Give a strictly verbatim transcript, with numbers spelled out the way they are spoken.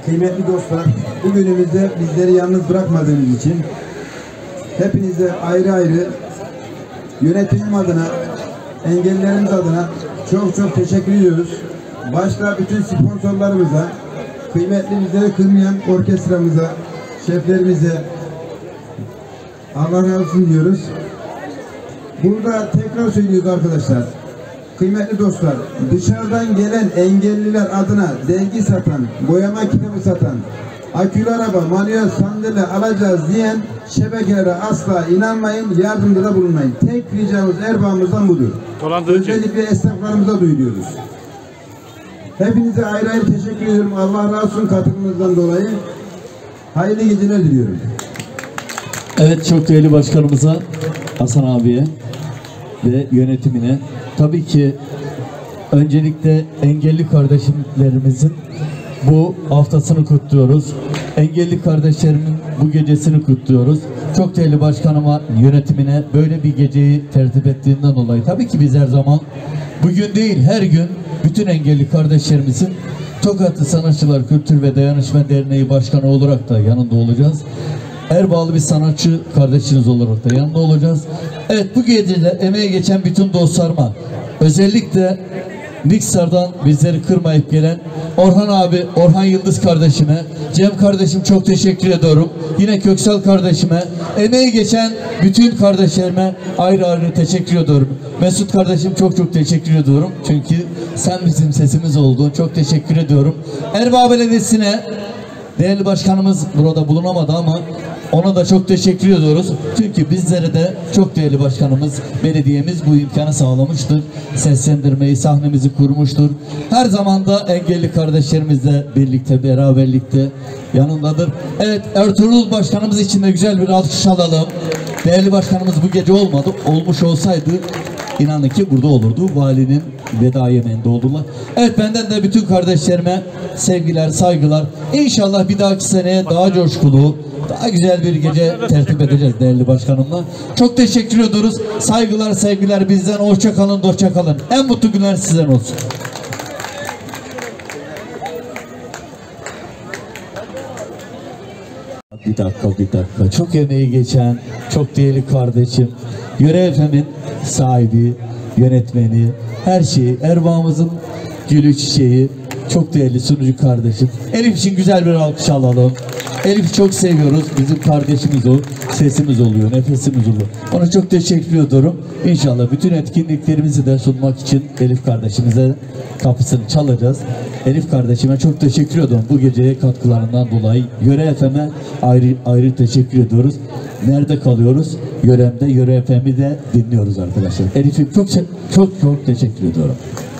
kıymetli dostlar, bugünümüzde bizleri yalnız bırakmadığınız için hepinize ayrı ayrı yönetimim adına, engellilerimiz adına çok çok teşekkür ediyoruz. Başta bütün sponsorlarımıza, kıymetli bizleri kırmayan orkestramıza, şeflerimize Allah razı olsun diyoruz. Burada tekrar söylüyoruz arkadaşlar. Kıymetli dostlar, dışarıdan gelen engelliler adına dergi satan, boyama kitabı satan, akülü araba, manuel sandalye alacağız diyen şebekelere asla inanmayın, yardımda da bulunmayın. Tek ricamız erbağımızdan budur. Özellikle esnaflarımıza duyuruyoruz. Hepinize ayrı ayrı teşekkür ediyorum. Allah razı olsun katılımınızdan dolayı. Hayırlı geceler diliyorum. Evet, çok değerli başkanımıza, Hasan abiye ve yönetimine, tabii ki öncelikle engelli kardeşlerimizin bu haftasını kutluyoruz. Engelli kardeşlerimin bu gecesini kutluyoruz. Çok değerli başkanıma, yönetimine böyle bir geceyi tertip ettiğinden dolayı, tabii ki biz her zaman, bugün değil her gün bütün engelli kardeşlerimizin Tokatlı Sanatçılar Kültür ve Dayanışma Derneği Başkanı olarak da yanında olacağız. Erbağlı bir sanatçı kardeşiniz olarak da yanında olacağız. Evet, bu gecede emeğe geçen bütün dostlarıma, özellikle Niksar'dan bizleri kırmayıp gelen Orhan abi, Orhan Yıldız kardeşime, Cem kardeşim çok teşekkür ediyorum. Yine Köksal kardeşime, emeğe geçen bütün kardeşlerime ayrı ayrı teşekkür ediyorum. Mesut kardeşim çok çok teşekkür ediyorum. Çünkü sen bizim sesimiz oldun. Çok teşekkür ediyorum. Erbaa Belediyesi'ne, değerli başkanımız burada bulunamadı ama ona da çok teşekkür ediyoruz. Çünkü bizlere de çok değerli başkanımız, belediyemiz bu imkanı sağlamıştır. Seslendirmeyi, sahnemizi kurmuştur. Her zaman da engelli kardeşlerimizle birlikte, beraberlikte yanındadır. Evet, Ertuğrul başkanımız için de güzel bir alkış alalım. Değerli başkanımız bu gece olmadı. Olmuş olsaydı İnanın ki burada olurdu. Valinin veda yemeğinde oldular. Evet, benden de bütün kardeşlerime sevgiler, saygılar. İnşallah bir dahaki seneye daha coşkulu, daha güzel bir gece tertip edeceğiz değerli başkanımla. Çok teşekkür ediyoruz. Saygılar, sevgiler bizden. Hoşça kalın, hoşça kalın. En mutlu günler sizden olsun. Bir dakika, bir dakika. Çok emeği geçen, çok değerli kardeşim, Yöre F M'in sahibi, yönetmeni, her şeyi, erbağımızın gülü çiçeği, çok değerli sunucu kardeşim. Elif için güzel bir alkış alalım. Elif'i çok seviyoruz. Bizim kardeşimiz o. Sesimiz oluyor, nefesimiz oluyor. Ona çok teşekkür ediyorum. İnşallah bütün etkinliklerimizi de sunmak için Elif kardeşimize kapısını çalacağız. Elif kardeşime çok teşekkür ediyorum bu geceye katkılarından dolayı. Yöre F M'e ayrı ayrı teşekkür ediyoruz. Nerede kalıyoruz? Yöremde, Yöre F M'i de dinliyoruz arkadaşlar. Elif'im çok çok çok teşekkür ediyorum.